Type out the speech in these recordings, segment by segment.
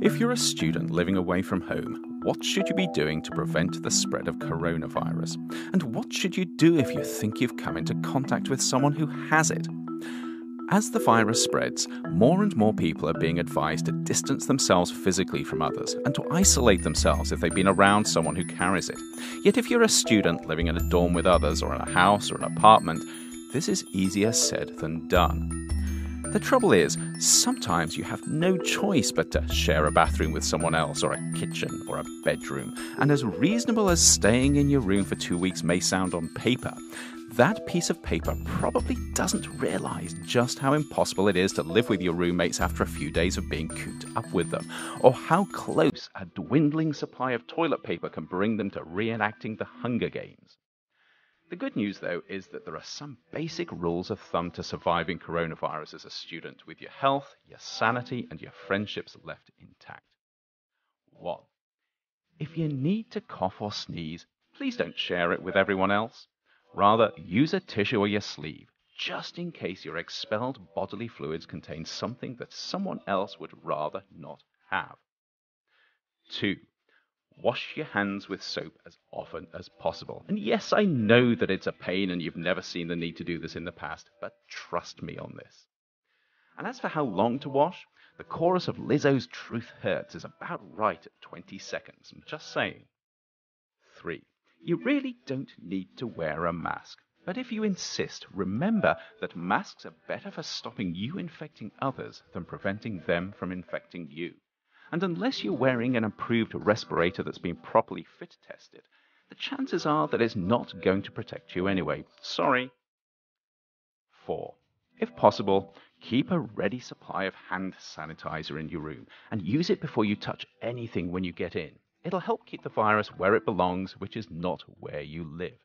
If you're a student living away from home, what should you be doing to prevent the spread of coronavirus? And what should you do if you think you've come into contact with someone who has it? As the virus spreads, more and more people are being advised to distance themselves physically from others and to isolate themselves if they've been around someone who carries it. Yet if you're a student living in a dorm with others or in a house or an apartment, this is easier said than done. The trouble is, sometimes you have no choice but to share a bathroom with someone else, or a kitchen, or a bedroom, and as reasonable as staying in your room for 2 weeks may sound on paper, that piece of paper probably doesn't realise just how impossible it is to live with your roommates after a few days of being cooped up with them, or how close a dwindling supply of toilet paper can bring them to reenacting the Hunger Games. The good news, though, is that there are some basic rules of thumb to surviving coronavirus as a student, with your health, your sanity, and your friendships left intact. 1. If you need to cough or sneeze, please don't share it with everyone else. Rather, use a tissue or your sleeve, just in case your expelled bodily fluids contain something that someone else would rather not have. 2. Wash your hands with soap as often as possible. And yes, I know that it's a pain and you've never seen the need to do this in the past, but trust me on this. And as for how long to wash, the chorus of Lizzo's Truth Hurts is about right at 20 seconds. I'm just saying. 3. You really don't need to wear a mask. But if you insist, remember that masks are better for stopping you infecting others than preventing them from infecting you. And unless you're wearing an approved respirator that's been properly fit tested, the chances are that it's not going to protect you anyway. Sorry. 4. If possible, keep a ready supply of hand sanitizer in your room and use it before you touch anything when you get in. It'll help keep the virus where it belongs, which is not where you live.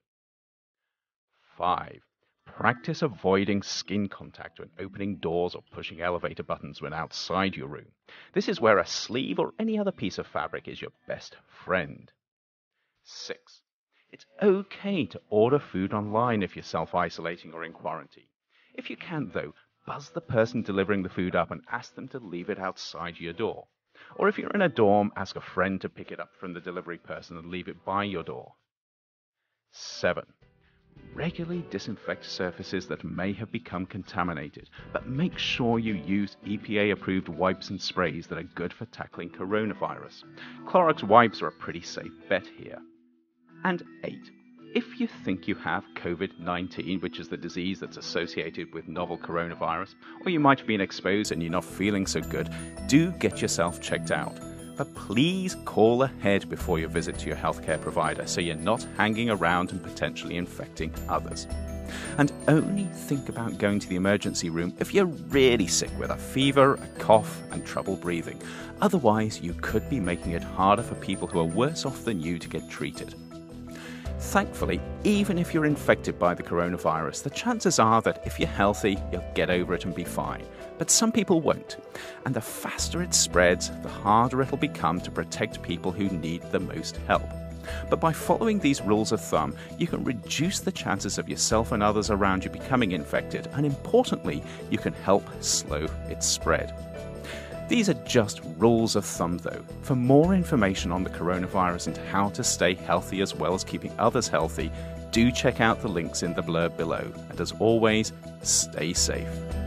5. Practice avoiding skin contact when opening doors or pushing elevator buttons when outside your room. This is where a sleeve or any other piece of fabric is your best friend. 6. It's okay to order food online if you're self-isolating or in quarantine. If you can, though, buzz the person delivering the food up and ask them to leave it outside your door. Or if you're in a dorm, ask a friend to pick it up from the delivery person and leave it by your door. 7. Regularly disinfect surfaces that may have become contaminated, but make sure you use EPA-approved wipes and sprays that are good for tackling coronavirus. Clorox wipes are a pretty safe bet here. And 8. If you think you have COVID-19, which is the disease that's associated with novel coronavirus, or you might have been exposed and you're not feeling so good, do get yourself checked out. But please call ahead before your visit to your healthcare provider so you're not hanging around and potentially infecting others. And only think about going to the emergency room if you're really sick with a fever, a cough, and trouble breathing. Otherwise, you could be making it harder for people who are worse off than you to get treated. Thankfully, even if you're infected by the coronavirus, the chances are that if you're healthy, you'll get over it and be fine. But some people won't. And the faster it spreads, the harder it'll become to protect people who need the most help. But by following these rules of thumb, you can reduce the chances of yourself and others around you becoming infected, and importantly, you can help slow its spread. These are just rules of thumb, though. For more information on the coronavirus and how to stay healthy as well as keeping others healthy, do check out the links in the blurb below. And as always, stay safe.